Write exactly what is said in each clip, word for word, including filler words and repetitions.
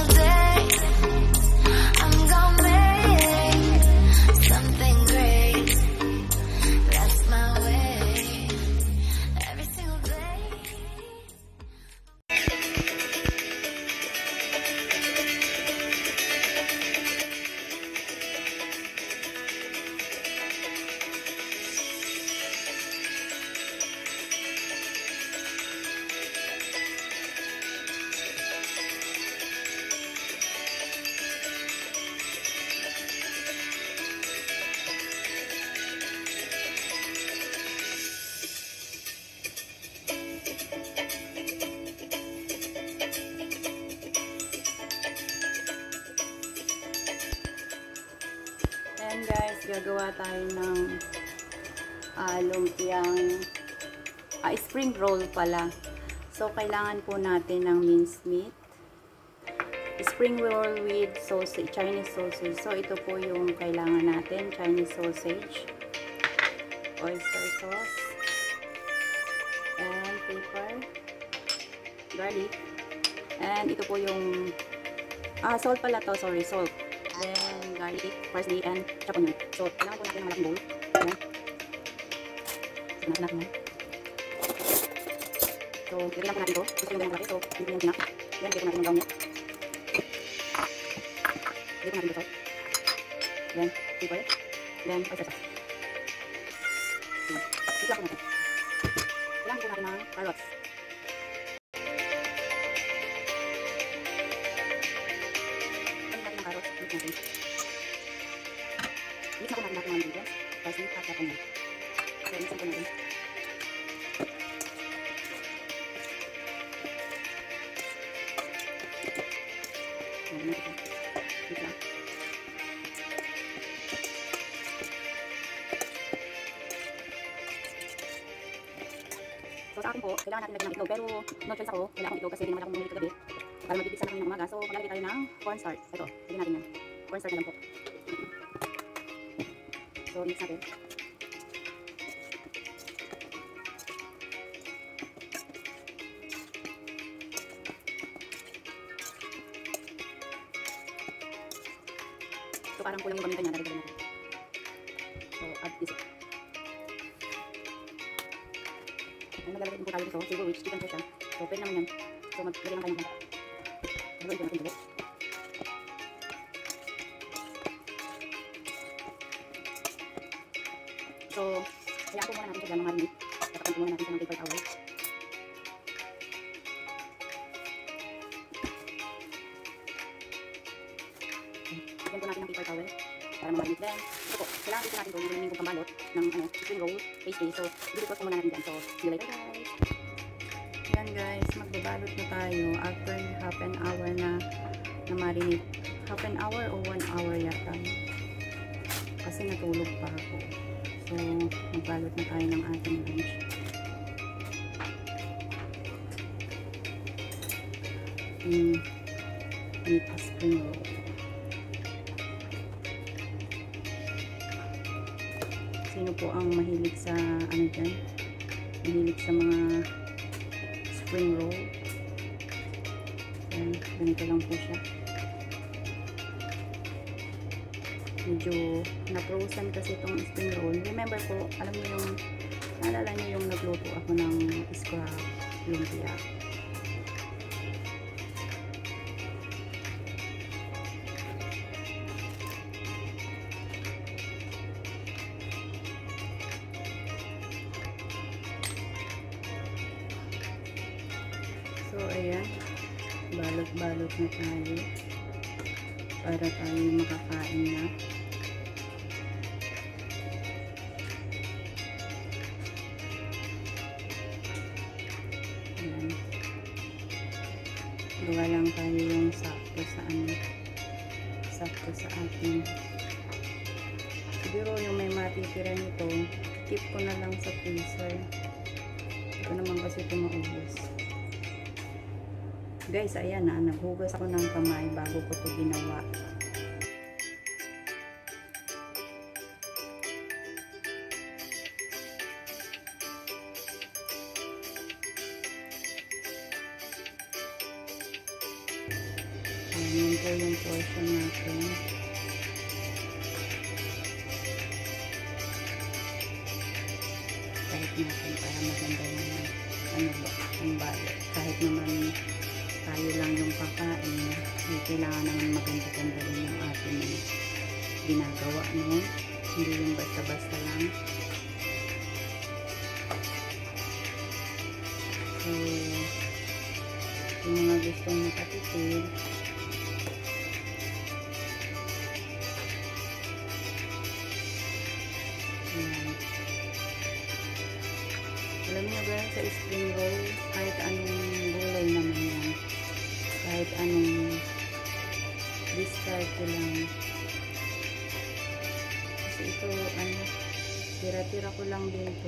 single day I'm gonna make something great. That's my way. Every single day. Ayan guys, gagawa tayo ng uh, lumpiang uh, spring roll pala. So, kailangan po natin ng minced meat, spring roll with sausage, Chinese sausage. So, ito po yung kailangan natin, Chinese sausage, oyster sauce, and pepper, garlic, and ito po yung ah, salt pala to, sorry, salt. Then, garlic, parsley, and chop onion. So, kailangan po natin ng malaking bowl. Ayan. So, natin natin yan. So, lagyan lang po natin ito. Gusto yung ganyan malaki. So, hindi yung tinak. Ayan, lagyan po natin yung brown niya. Lagyan po natin ito. Then, pepper. Then, oyster sauce. Ayan. Ito lang po natin. Kailangan po natin ng carrots. Natin. Mix ako natin natin mga ingredients. Parsley, at chop onion. So, mix ako natin. Ayan, mix lang. Mix lang. So, sa akin po, kailangan natin lagyan ng itlog. Pero, no choice ako. Wala akong itlog kasi hindi naman akong bumili kagabi. Para magpipisa na kami ng umaga. So, maglalagay tayo ng cornstarch. Ito, lagyan natin yan. Cornstarch na lang po. So, mix natin. So, parang kulang yung paminta niya. Dagdagan natin. So, add this. Ay, maglalagay din po tayo dito. Silver witch, chicken po siya. So, pwede naman yan. So, maglagay lang tayo ng paminta. Ito natin dito. So, hayaan po muna natin siya dyan ng marinate. Tatapan po muna natin siya ng paper towel. Lagyan po natin ng paper towel para ma-marinate. Then, ito po, kailangan dito natin po yung remaining kong pambalot ng ano, spring roll pastry. So, dito po muna natin dyan. So, see you later guys! Yan guys, magbabalot na tayo after half an hour na na-marinate. Half an hour o one hour yata. Kasi natulog pa ako. So, magbalot na tayo ng ating lunch. Mm, meat a spring roll. Sino po ang mahilig sa ano dyan? Mahilig sa mga spring roll. Ayan, ganito lang po siya. Medyo na-frozen kasi itong spring roll. Remember po, alam niyo yung, naalala niyo yung nagluto ako ng scrap lumpia. So, ayan. Balot-balot na tayo para tayo makakain na. Ayan. Gawa lang tayo yung sakto sa ano, sakto sa ating. Siguro yung may matitira nito, keep ko na lang sa freezer. Ito naman kasi ito maubos. Guys, ayan na, naghugas ako ng kamay bago ko ito ginawa. Ayan, yun po yung portion natin. Kahit natin para maganda yung ano ba, ang balot. Kahit naman tayo lang yung kakain, eh, kailangan naman maganda-ganda rin yung ating ginagawa, no? Hindi yung basta-basta lang. So, yung mga gustong makatipid, ayan. Alam niyo ba, sa spring roll, kahit anong gulay naman yan, kahit anong diskarte lang. Kasi ito, ano, tira-tira ko lang din ito.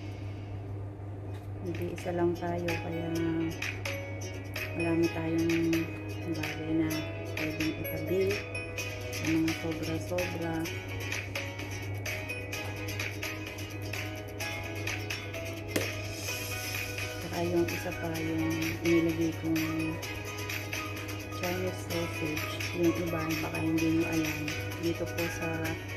Hindi isa lang tayo, kaya marami tayong bagay na pwedeng itabi sa mga sobra-sobra. Saka yung isa pa, yung inilagay kong Chinese sausage. Yung iba, baka hindi nyo alam. Dito po sa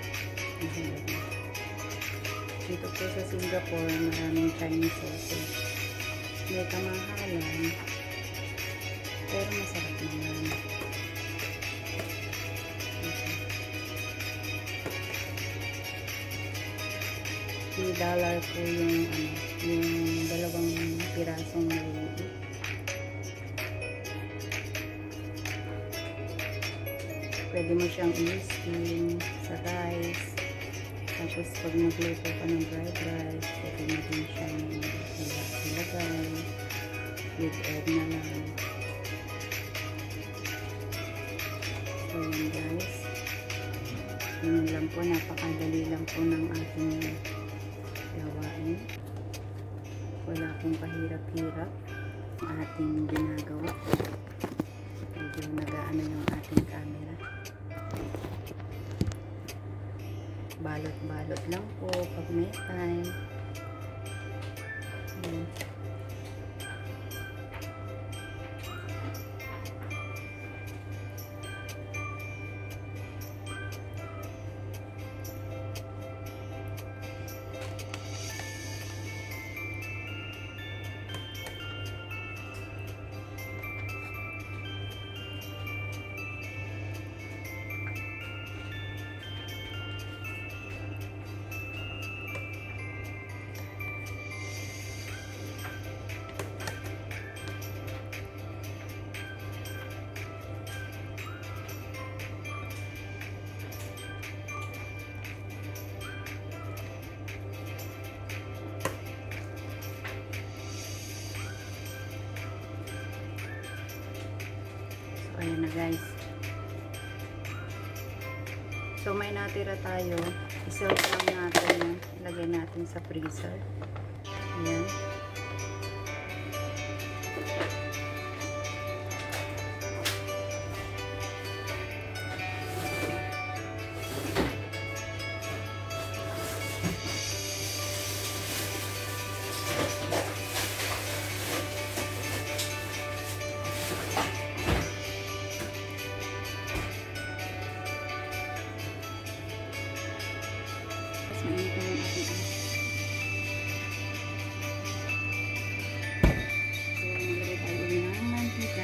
dito po sa Singapore, maraming Chinese sausage. May kamahalan, pero masarap naman. three dollars po yung ano, yung dalawang pirasong maliit. Pwede mo siyang i-steam sa rice. Tapos pag nagluto ka ng fried rice, pwede mo din siyang ilagay with egg na lang. So yun guys, yun lang po, napakadali lang po ng ating gawain. Wala pong kahirap-hirap ang ating ginagawa. Medyo nagaano yung ating camera. Balot-balot lang po pag may time. Ayan. Ayan na guys. So may natira tayo. I-serve lang natin yan. Ilagay natin sa freezer. Ayan. Mainit na yung ating ano. So, nilagay tayo ulit ng mantika.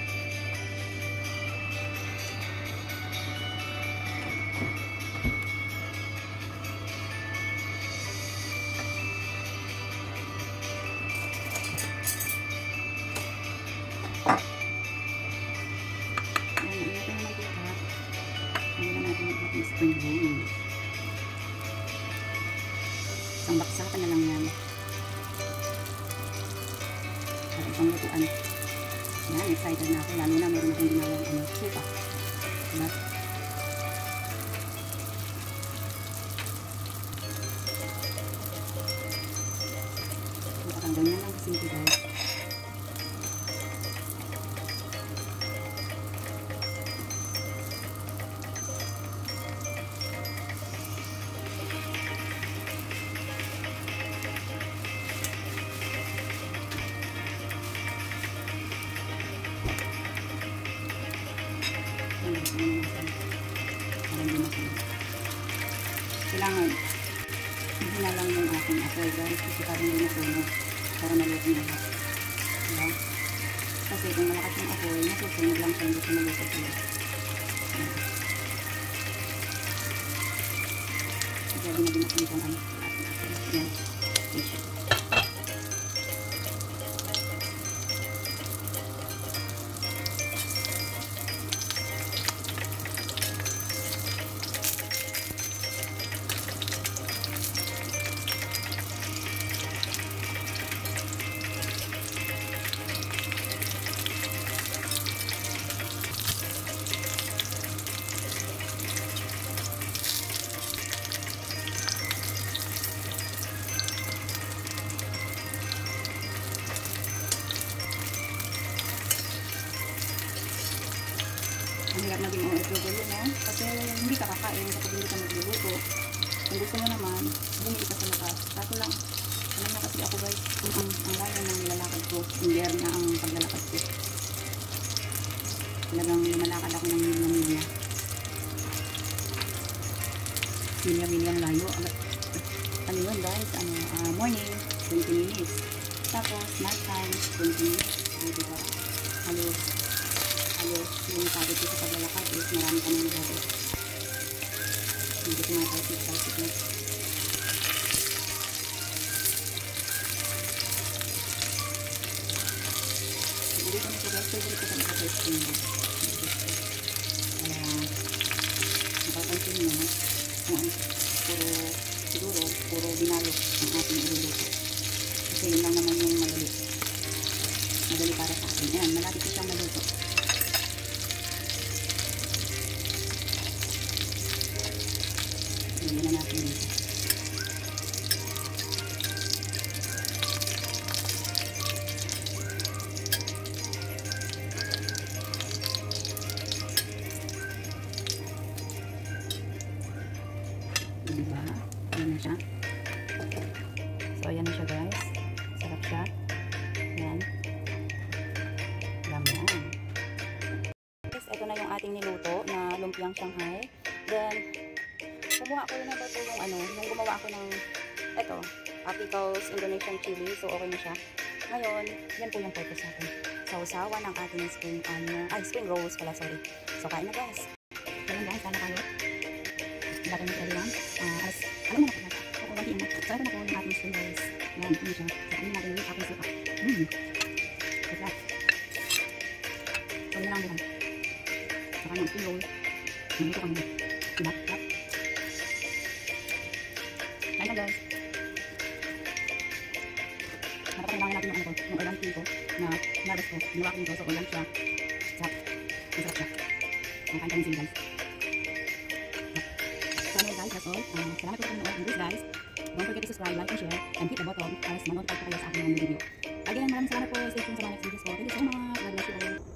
Ayan, init na yung mantika. Ayan natin yung ating spring roll. Isang baksakan na lang yan. At isang lutuan. Yan, excited na ako. Lalo na meron akong ginawang ano, suka. Diba? Baka ganyan lang kasi ito guys. fry guys, kasi parang hindi natuno para maluto na lahat. Diba? Kasi kung malakas yung apoy, nasusunog lang siya, hindi siya maluto sila. Kaya binabinat ko itong ano. Yan. Tissue. Ang hirap na din O F W, no? Kasi hindi ka kakain kapag hindi ka magluluto. Kung gusto mo naman, bumili ka sa labas. Kaso lang, alam mo kasi ako guys, ang, ang layo ng nilalakad ko, hindi na ang paglalakad ko. Talagang lumalakad ako ng milya-milya. Milya-milya ang layo. Ano yun guys? Ano, uh, morning, twenty minutes. Tapos, night time, twenty minutes. Diba? Halos. Halos yung pagod ko sa paglalakad is marami ka nang nagagod. Hindi ko mga talsik-talsik na. Hindi ko nito guys, favorite ko talaga sa skin mo. Kaya, napapansin nyo, kung ano, puro, siguro, puro binalot ang ating iluluto. Kasi yun lang naman yung madali. Madali para sa akin. Ayan, malapit ko siyang maluto. Hindi na natin dito. Diba? Ayan na siya. So, ayan na siya guys. Sarap siya. Ayan. Laman. Guys, ito na yung ating niluto na lumpiang Shanghai. Then, kumuha ko na ba ito yung ano, yung gumawa ako ng eto, Apical's Indonesian chili. So, okay na siya. Ngayon, yan po yung purpose natin. Sausawan ng ating spring onion, ay, spring rolls pala, sorry. So, kain na guys. Kain guys, sana kayo. Dati mo pwede lang. Uh, as, alam mo na po, kukuntiin mo. So, ito na po yung ating spring rolls. Yan, ano siya. So, kainin natin yung ating suka. Mmm. Sarap. So, yun lang buhay. Saka ng spring roll. Nandito kami. Diba? Diba? Kain na guys. Napakailangan natin yung ano ko, yung olang tea ko na narvest ko. Ginawa ko nito, so olang siya. Sarap. Masarap siya. Ang kain kami sila guys. So anyway guys, that's all. Uh, salamat po sa panonood ng this guys. Don't forget to subscribe, like, and share, and hit the button para ma-notify po kayo sa aking mga video. Again, maraming salamat po. Stay tuned sa mga next videos ko. Thank you so much. God bless you all.